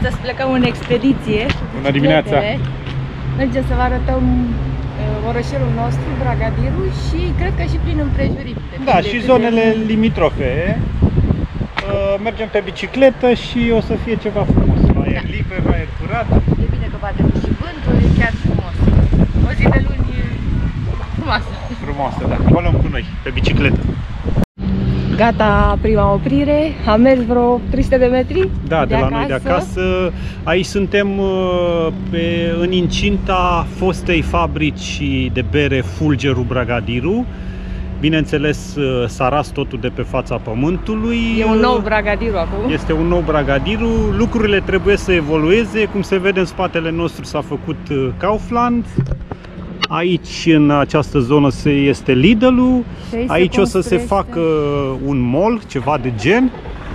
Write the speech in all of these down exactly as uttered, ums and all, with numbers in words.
astăzi plecăm în expediție. Bună dimineața! Mergem să vă arătăm uh, orășelul nostru, Bragadiru, și cred că și prin împrejurim. Da, și zonele de... limitrofe. Uh, mergem pe bicicletă și o să fie ceva frumos. Aer da. liber, aer curat. E bine că bate și vântul, e chiar frumos. O zi de luni frumoasă. Frumoasă, da. O luăm cu noi, pe bicicletă. Gata, prima oprire, am mers vreo trei sute de metri Da, de, de la acasă. noi de acasă. Aici suntem pe, în incinta fostei fabrici de bere Fulgerul Bragadiru. Bineînțeles, s-a ras totul de pe fața pământului. E un nou Bragadiru acum. Este un nou Bragadiru. Lucrurile trebuie să evolueze. Cum se vede în spatele nostru s-a făcut Kaufland. Aici, în această zonă, este Lidl-ul. Aici o să se facă un mall, ceva de gen.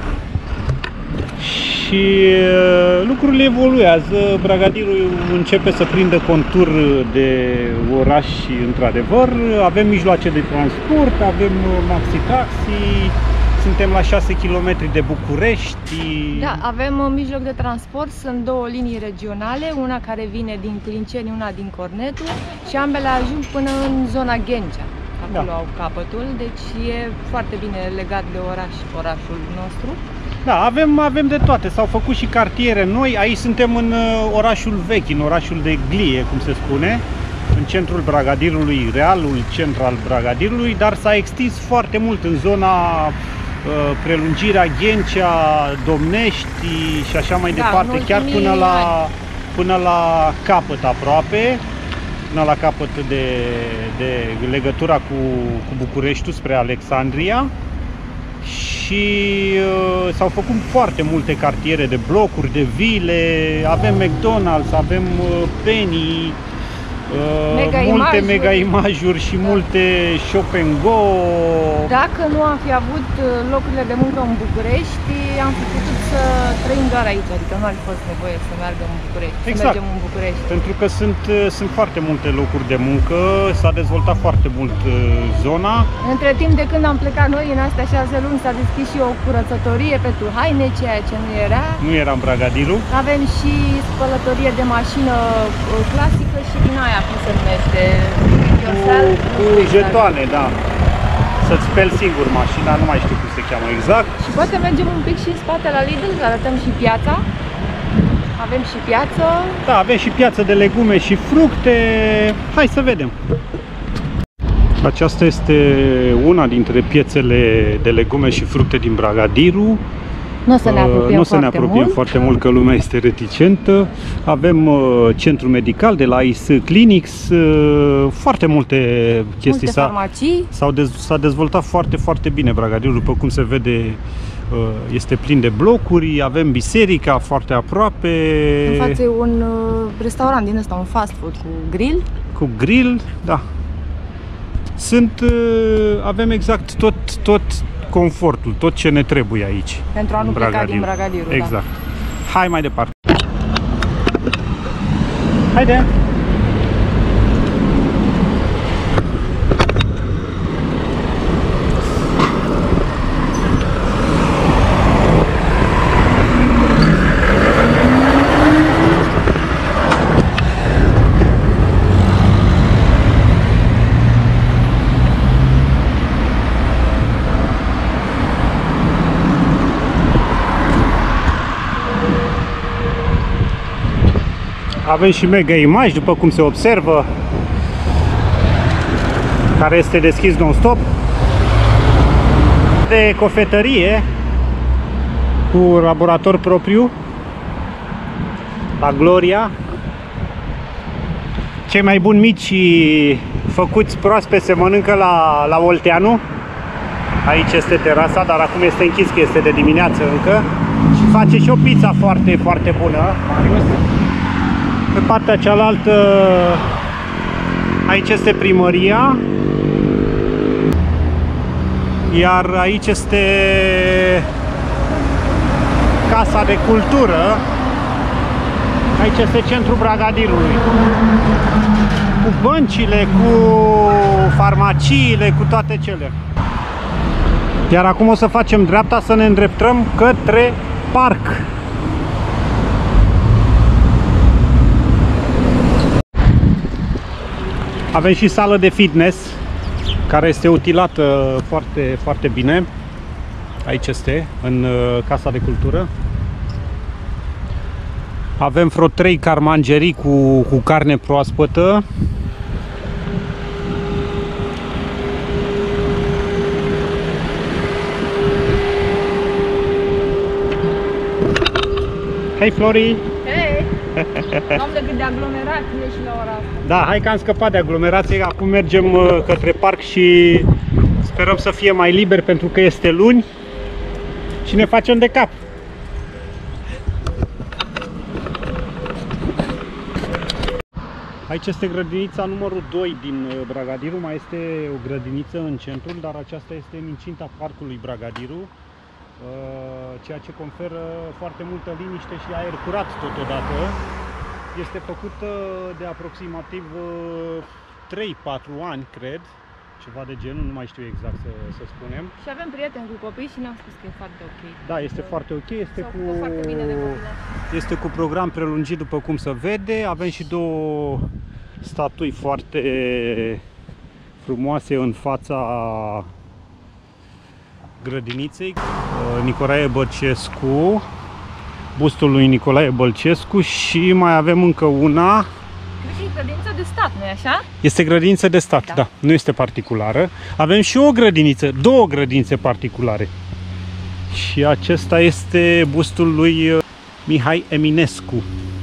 Și lucrurile evoluează. Bragadiru începe să prindă contur de oraș, într-adevăr. Avem mijloace de transport, avem maxi-taxi. Suntem la șase kilometri de București. Da, avem un mijloc de transport, sunt două linii regionale, una care vine din Clinceni, una din Cornetu, și ambele ajung până în zona Ghencea. Acolo da. au capătul, deci e foarte bine legat de oraș, orașul nostru. Da, avem, avem de toate, s-au făcut și cartiere noi. Aici suntem în orașul vechi, în orașul de Glie, cum se spune, în centrul Bragadirului, realul centru al Bragadirului, dar s-a extins foarte mult în zona prelungirea Ghencea, Domnești și așa mai da, departe, chiar până la, până la capăt aproape, până la capăt de, de legătura cu, cu Bucureștiul spre Alexandria. Și uh, s-au făcut foarte multe cartiere de blocuri, de vile, avem McDonald's, avem uh, Penny, Uh, mega multe imajuri. mega imajuri și da. multe shop and go. Dacă nu am fi avut locurile de muncă în București, am fi putut să trăim doar aici, adică nu ar fi fost nevoie să meargă în București, exact. să mergem în București. Pentru că sunt, sunt foarte multe locuri de muncă, s-a dezvoltat foarte mult zona. Între timp, de când am plecat noi în astea șase luni, s-a deschis și o curățătorie pentru haine, ceea ce nu era. Nu era în Bragadiru. Avem și spălătorie de mașină clasică și din aia, cum se numește, cu, cu jetoane, da. Să-ți speli singur mașina, nu mai știu cum se cheamă exact. Și poate mergem un pic și în spate la Lidl, să arătăm și piața. Avem și piață. Da, avem și piață de legume și fructe. Hai să vedem. Aceasta este una dintre piețele de legume și fructe din Bragadiru. Nu o să ne apropiem, nu să ne apropiem mult. foarte mult, că lumea este reticentă. Avem uh, centru medical de la I S Clinics, uh, foarte multe chestii. Multe farmacii. S-a dez, dezvoltat foarte, foarte bine Bragadiru, după cum se vede, uh, este plin de blocuri, avem biserica foarte aproape. În față e un uh, restaurant din ăsta, un fast food cu grill. Cu grill, da. Sunt, uh, avem exact tot, tot confortul, tot ce ne trebuie aici. Pentru a nu pleca din Bragadiru. Exact. Da. Hai mai departe. Haide! Avem și Mega Image, după cum se observă, care este deschis non-stop. De cofetărie cu laborator propriu la Gloria. Cei mai buni mici făcuți proaspe se mănâncă la, la Olteanu. Aici este terasa, dar acum este închis, că este de dimineață încă. Și face și o pizza foarte, foarte bună, Marius. Pe partea cealaltă, aici este primăria, iar aici este Casa de Cultură. Aici este centrul Bragadirului, cu băncile, cu farmaciile, cu toate cele. Iar acum o să facem dreapta, să ne îndreptăm către parc. Avem și sală de fitness, care este utilată foarte, foarte bine. Aici este, în Casa de Cultură. Avem vreo trei carmangerii cu, cu carne proaspătă. Hei, Flori! Hei! Am de gând de aglomerație și la ora asta. Da, hai că am scăpat de aglomerație. Acum mergem uh, către parc și sperăm să fie mai liber pentru că este luni și ne facem de cap. Aici este grădinița numărul doi din Bragadiru. Mai este o grădiniță în centrul, dar aceasta este în incinta parcului Bragadiru, ceea ce conferă foarte multă liniște și aer curat totodată. Este făcută de aproximativ trei patru ani, cred, ceva de genul, nu mai știu exact să, să spunem. Și avem prieteni cu copii și ne-au spus că e foarte ok. Da, este foarte ok, este cu, foarte bine de copii. Este cu program prelungit, după cum se vede. Avem și două statui foarte frumoase în fața grădiniței. Nicolae Bălcescu, bustul lui Nicolae Bălcescu, și mai avem încă una. Deci e grădiniță de stat, nu-i așa? Este grădiniță de stat, da. da, nu este particulară. Avem și o grădiniță, două grădinițe particulare. Și acesta este bustul lui Mihai Eminescu.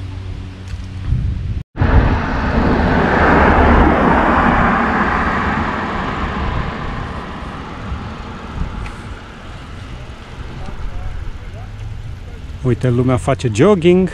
Uite, lumea face jogging.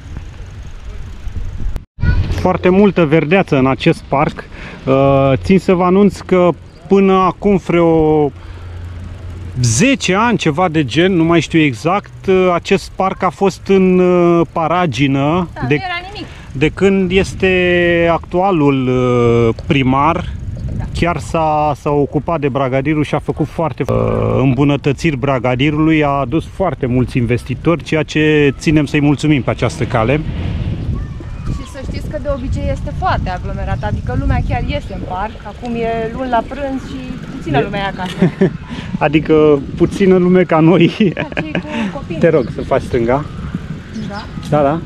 Foarte multă verdeață în acest parc. Țin să vă anunț că până acum vreo zece ani, ceva de gen, nu mai știu exact, acest parc a fost în paragină, da, de, nu era nimic. De când este actualul primar. Da. Chiar s-a ocupat de Bragadiru și a făcut foarte uh, îmbunătățiri Bragadirului, a adus foarte mulți investitori, ceea ce ținem să-i mulțumim pe această cale. Și să știți că de obicei este foarte aglomerat, adică lumea chiar este în parc, acum e luni la prânz și puțină lume e acasă. Adică puțină lume ca noi. Da, cei cu copii. Te rog să faci stânga. Da. Da, da.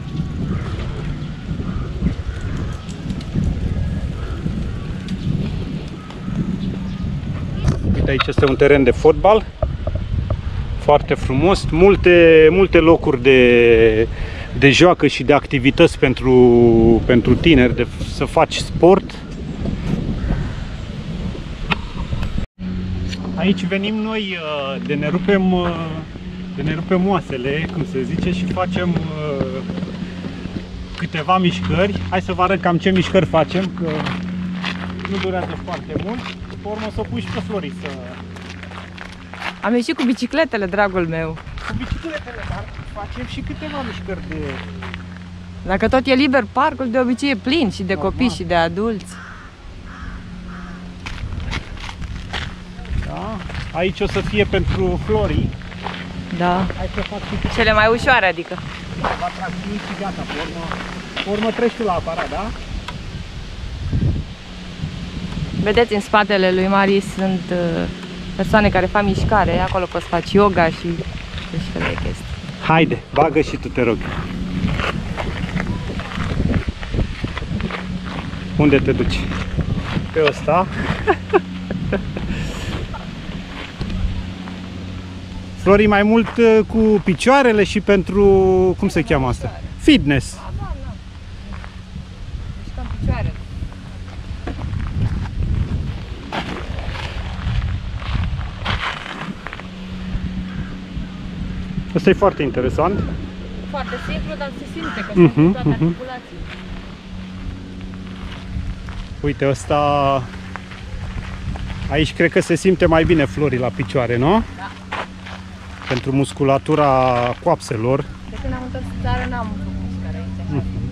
Uite, aici este un teren de fotbal foarte frumos, multe, multe locuri de, de joacă și de activități pentru, pentru tineri, de să faci sport. Aici venim noi de ne rupem, de ne rupem oasele, cum se zice, și facem câteva mișcări. Hai să vă arăt cam ce mișcări facem, că nu durează foarte mult. Pe urmă să o pui și pe Flori să... Am ieșit cu bicicletele, dragul meu. Cu bicicletele, dar facem și câteva mișcări de... Dacă tot e liber, parcul de obicei e plin și de normal, copii și de adulți. Da? Aici o să fie pentru Flori. Da. Hai să fac și... Cele mai ușoare, adică. Da, va tragi și gata, pe urmă, pe urmă treci tu la aparat, da? Vedeți, în spatele lui Mari sunt uh, persoane care fac mișcare, acolo poți face yoga și și fel de chestii. Haide, bagă și tu, te rog. Unde te duci? Pe ăsta. Flori, mai mult cu picioarele și pentru, cum se cheamă asta? Fitness. Da, da, da. Mișcăm picioarele. Asta e foarte interesant. Foarte simplu, dar se simte că uh-huh, sunt toate uh-huh. articulații. Uite, ăsta... Aici cred că se simte mai bine, Flori, la picioare, nu? Da. Pentru musculatura coapselor. De când am întors în țară n-am făcut mișcare aici. Uh-huh.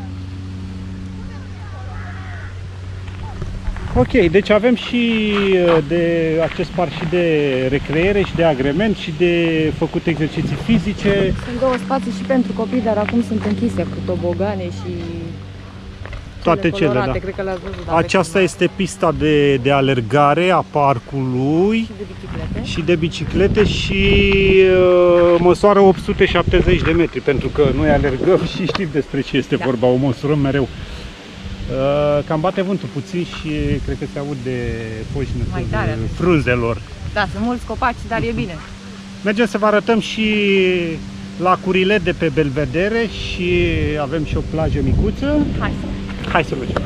Ok, deci avem și de acest parc și de recreere și de agrement și de făcut exerciții fizice. Sunt două spații și pentru copii, dar acum sunt închise cu tobogane și toate cele, colorate, da. Cred că le-ați văzut, Aceasta este pista de, de alergare a parcului. Și de biciclete. Și de biciclete și uh, măsoară opt sute șaptezeci de metri, pentru că noi alergăm și știm despre ce este da. vorba, o măsurăm mereu. Uh, cam bate vântul puțin și cred că se aud de poșnătul frunzelor. Da, sunt mulți copaci, dar e bine. Mergem să vă arătăm și lacurile de pe Belvedere și avem și o plajă micuță. Hai să, Hai să mergem.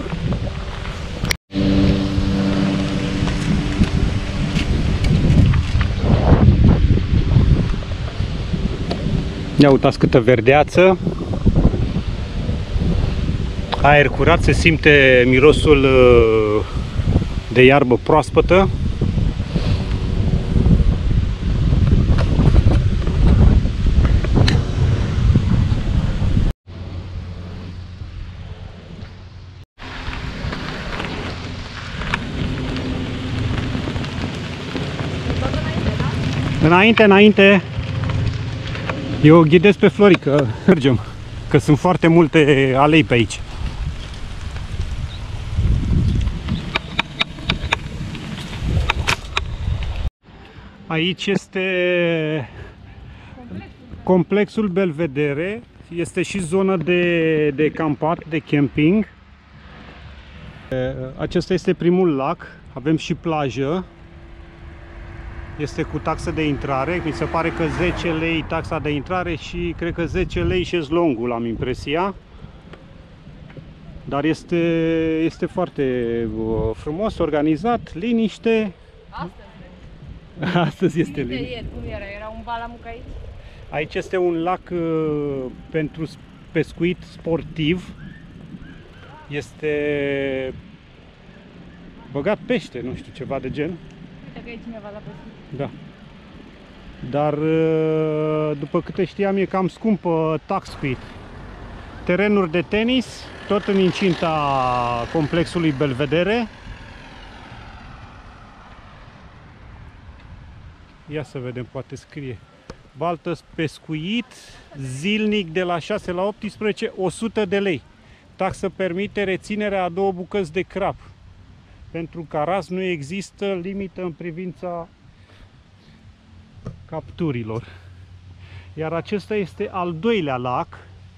Ia uitați câtă verdeață. Aer curat, se simte mirosul de iarbă proaspătă. Înainte, înainte. Eu o ghidez pe Florica, mergem, că sunt foarte multe alei pe aici. Aici este complexul Belvedere, este și zona de, de campat, de camping. Acesta este primul lac, avem și plajă. Este cu taxă de intrare, mi se pare că zece lei taxa de intrare și cred că zece lei șezlongul, am impresia. Dar este, este foarte frumos, organizat, liniște. Astăzi, Astăzi este liniște. ieri, cum era? Era un balamuc aici? Aici este un lac uh, pentru pescuit sportiv. Este băgat pește, nu știu, ceva de gen. Uite că e cineva la pescuit. Da. Dar după câte știam e cam scumpă tax-speed. Terenuri de tenis, tot în incinta complexului Belvedere. Ia să vedem, poate scrie. Baltă pescuit, zilnic de la șase la optsprezece, o sută de lei. Taxă permite reținerea a două bucăți de crab. Pentru caraz nu există limită în privința capturilor. Iar acesta este al doilea lac.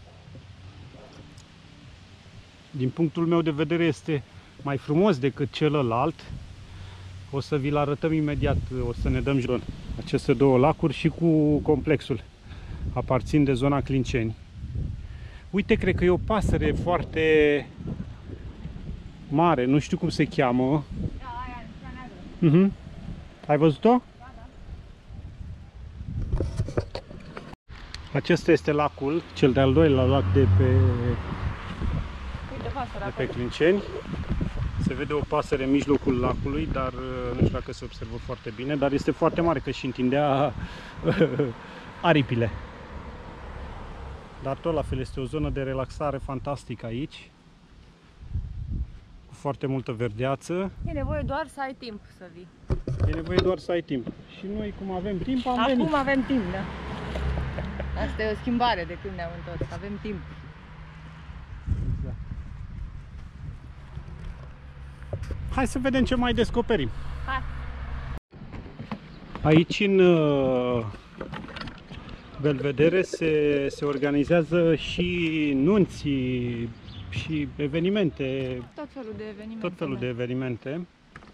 Din punctul meu de vedere este mai frumos decât celălalt. O să vi-l arătăm imediat, o să ne dăm jos. Aceste două lacuri și cu complexul. Aparțin de zona Clinceni. Uite, cred că e o pasăre foarte mare, nu știu cum se cheamă. Da, aia, cea neagră. Uh-huh. Ai văzut-o? Acesta este lacul, cel de-al doilea lac de pe, Uite, pasărea de pe Clinceni. Se vede o pasăre în mijlocul lacului, dar nu știu dacă se observă foarte bine, dar este foarte mare, că și întindea aripile. Dar tot la fel este o zonă de relaxare fantastică aici, cu foarte multă verdeață. E nevoie doar să ai timp să vii. E nevoie doar să ai timp. Și noi, cum avem timp, am Acum venit. avem timp, da. Asta e o schimbare de când ne-am întors, avem timp. Exact. Hai să vedem ce mai descoperim. Hai. Aici în uh, Belvedere se, se organizează și nunți și evenimente. Tot felul de evenimente. Tot felul de evenimente.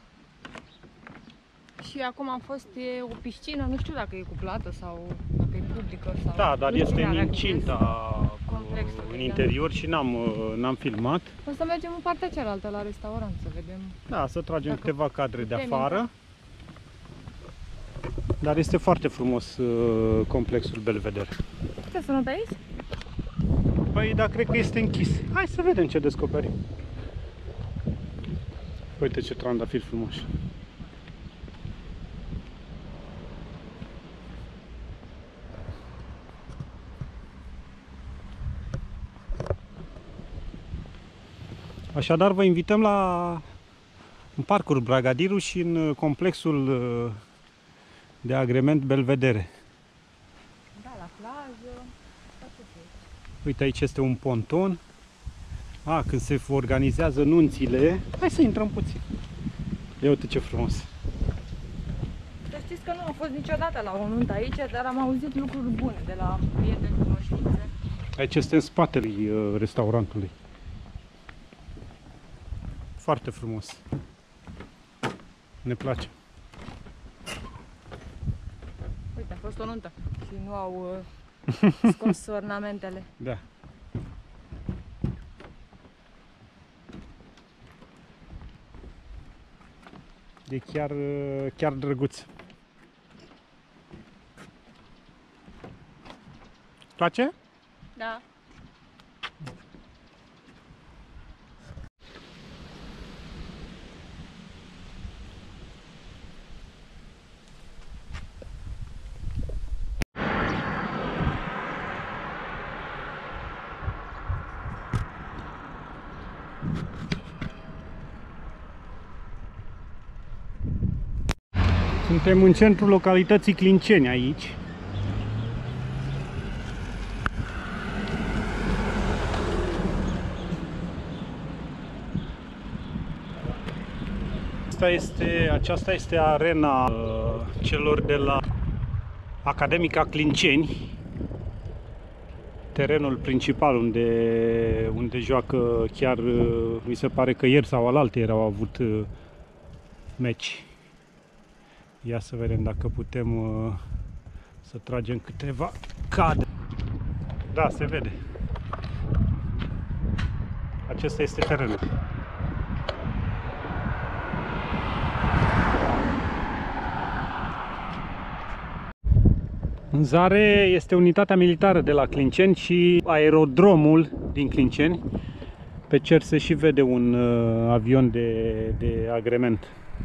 Și acum am fost, e o piscină, nu știu dacă e cu plată sau dacă e publică sau... Da, dar este în incinta, complexul, în da. interior și n-am n-am filmat. O să mergem în partea cealaltă, la restaurant, să vedem. Da, să tragem Dacă câteva cadre de putem afară. Dar este foarte frumos uh, complexul Belvedere. Ce sună pe aici? Păi, da, cred că este închis. Hai să vedem ce descoperim. Uite ce trandafiri frumoși. Așadar, vă invităm la în parcul Bragadiru și în complexul de agrement Belvedere. Da, la plajă. Uite, aici este un ponton. A, când se organizează nunțile. Hai să intrăm puțin. Ia uite ce frumos. Să știți că nu am fost niciodată la o nuntă aici, dar am auzit lucruri bune de la prieteni, cunoștințe. Aici este în spatele uh, restaurantului. Foarte frumos. Ne place. Uite, a fost o nuntă și nu au uh, scos ornamentele. Da. E chiar, chiar drăguț. Place? Da. Suntem în centrul localității Clinceni aici. Asta este, aceasta este arena uh, celor de la Academica Clinceni, terenul principal unde, unde joacă chiar, uh, mi se pare că ieri sau alaltă au avut uh, meci. Ia să vedem dacă putem uh, să tragem câteva cadre. Da, se vede. Acesta este terenul. În Zare este unitatea militară de la Clinceni și aerodromul din Clinceni. Pe cer se și vede un uh, avion de, de agrement.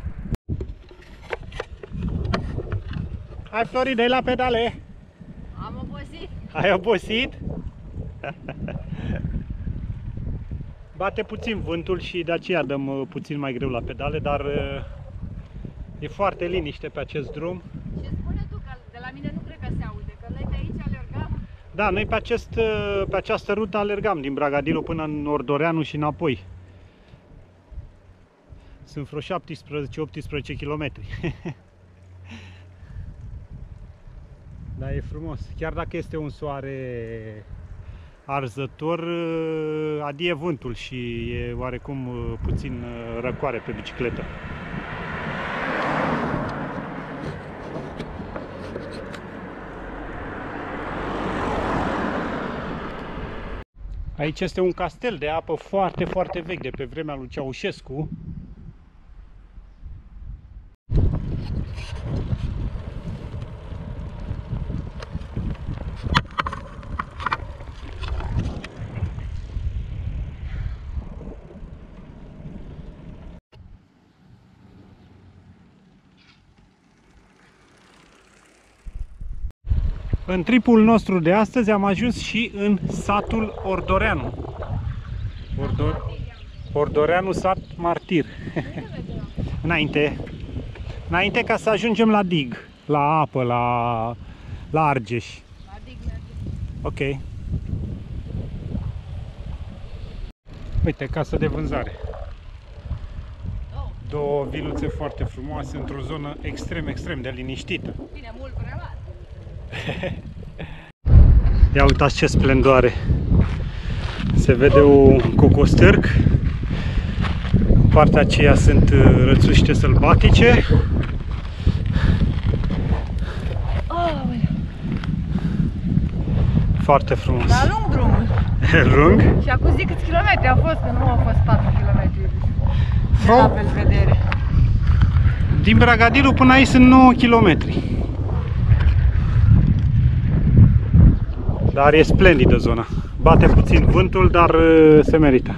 Hai, Flori, dă-i la pedale! Am obosit! Ai obosit? Bate puțin vântul și de aceea dăm uh, puțin mai greu la pedale, dar uh, e foarte liniște pe acest drum. Și spune tu că de la mine nu cred că se aude, că noi de aici alergăm. Da, noi pe, acest, uh, pe această rută alergam din Bragadilu până în Ordoreanu și înapoi. Sunt vreo șaptesprezece optsprezece kilometri. Da, e frumos. Chiar dacă este un soare arzător, adie vântul și e oarecum puțin răcoare pe bicicletă. Aici este un castel de apă foarte, foarte vechi, de pe vremea lui Ceaușescu. În tripul nostru de astăzi am ajuns și în satul Ordoreanu. Ordor... Ordoreanu, sat martir. Înainte. Înainte ca să ajungem la dig, la apă, la, la Argeș. La dig, la dig. Ok. Uite, casă de vânzare. Oh. Două viluțe foarte frumoase într-o zonă extrem, extrem de liniștită. Bine, mult prea mare. Ia uitați ce splendoare! Se vede un cocostârc. În partea aceea sunt rățuște sălbatice. Oh, foarte frumos. dar lung drumul. Lung? Și acum zic câți kilometri au fost, că nu au fost patru kilometri de From... la Belvedere. Din Bragadilu până aici sunt nouă kilometri. Dar e splendidă zona. Bate puțin vântul, dar se merită.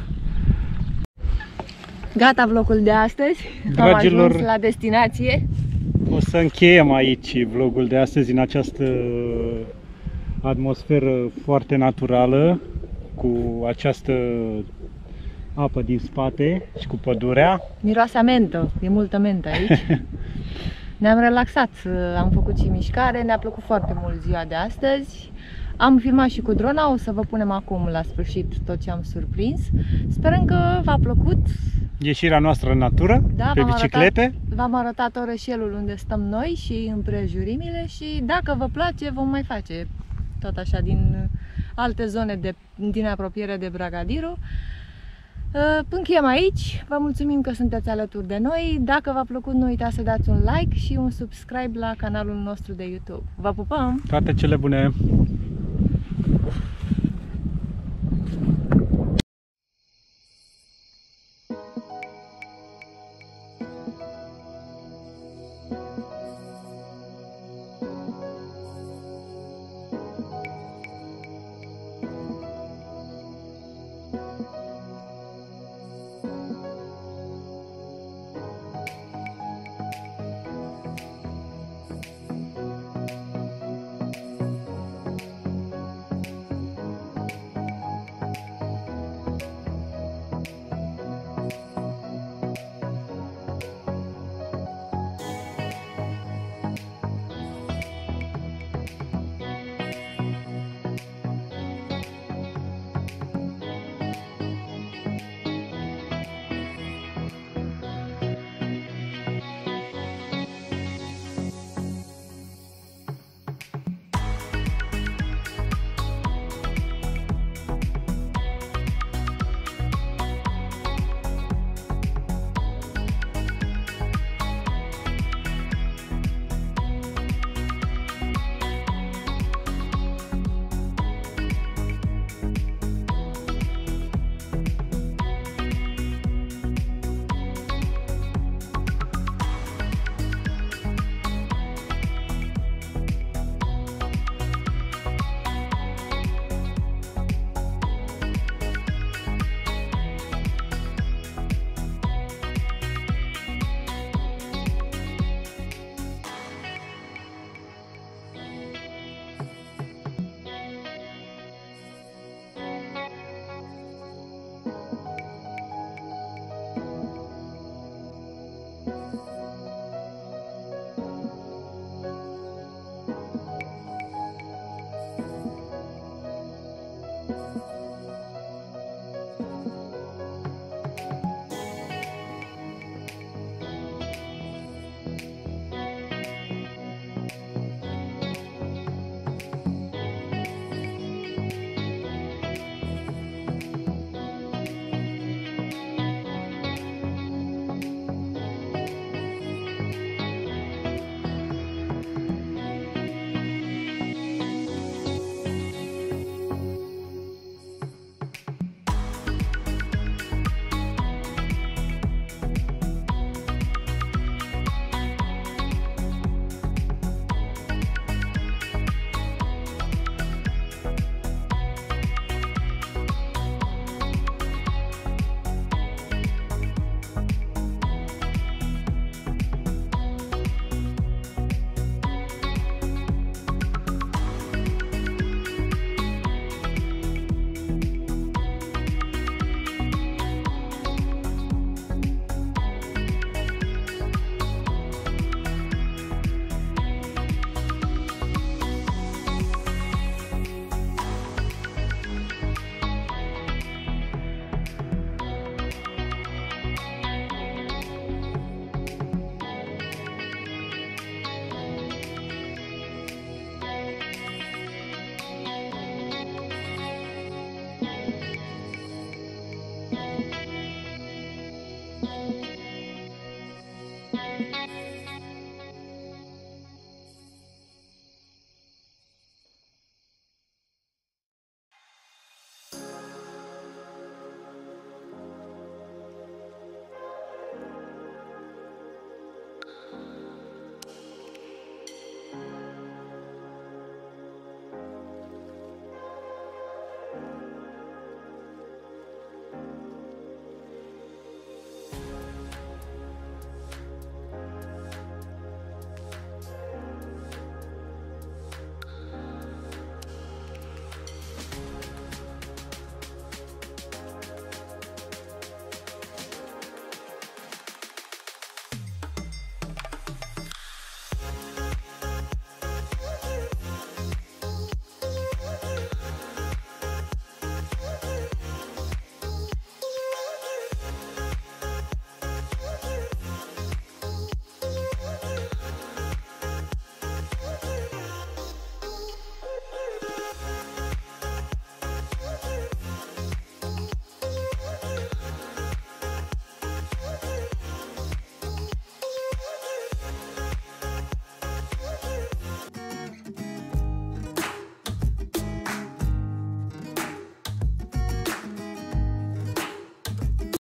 Gata vlogul de astăzi. Dragilor, am ajuns la destinație. O să încheiem aici vlogul de astăzi în această atmosferă foarte naturală, cu această apă din spate și cu pădurea. Miroase a mentă, e multă mentă aici. Ne-am relaxat, am făcut și mișcare, ne-a plăcut foarte mult ziua de astăzi. Am filmat și cu drona, o să vă punem acum la sfârșit tot ce am surprins. Sperăm că v-a plăcut. Ieșirea noastră în natură, Da, pe biciclete. V-am arătat orășelul unde stăm noi și împrejurimile și dacă vă place vom mai face tot așa din alte zone de, din apropiere de Bragadiru. Încheiem aici, vă mulțumim că sunteți alături de noi. Dacă v-a plăcut, nu uitați să dați un like și un subscribe la canalul nostru de YouTube. Vă pupăm! Toate cele bune! Thank you.